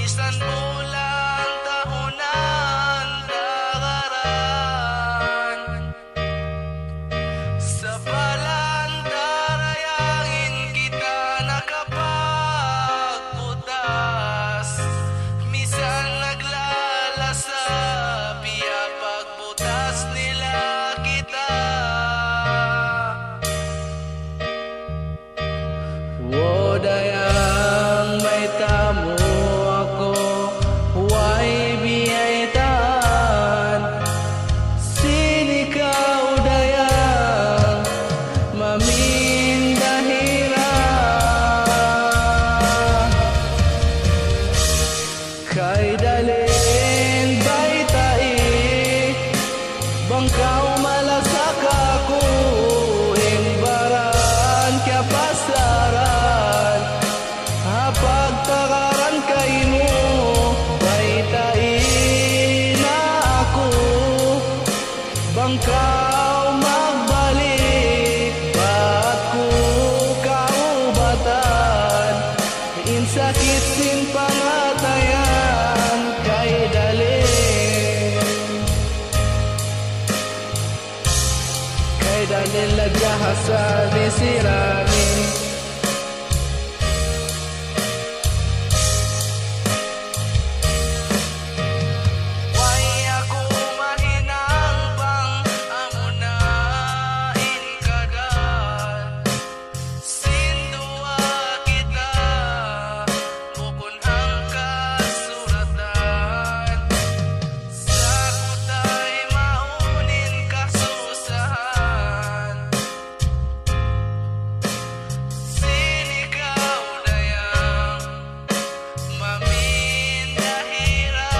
bisan bulan tahunan dagaran sa balantarayangin kita nakapagbutas misan naglalasa piya pagbutas nila kita. Dayang may tamo ako, huwag biyaitaan. Sinikaw dayang mamindahira. Kay dalin baytai, bangkaw malasak ako, imbaran kya pasaran. Pagtakaran kay mo, baytain na ako, bangkaw magbalik, ba't ko kaubatan, insakit sin pangatayan, kay dalin lagahasa di sirami.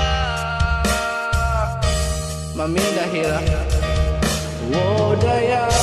Mamindahira, daya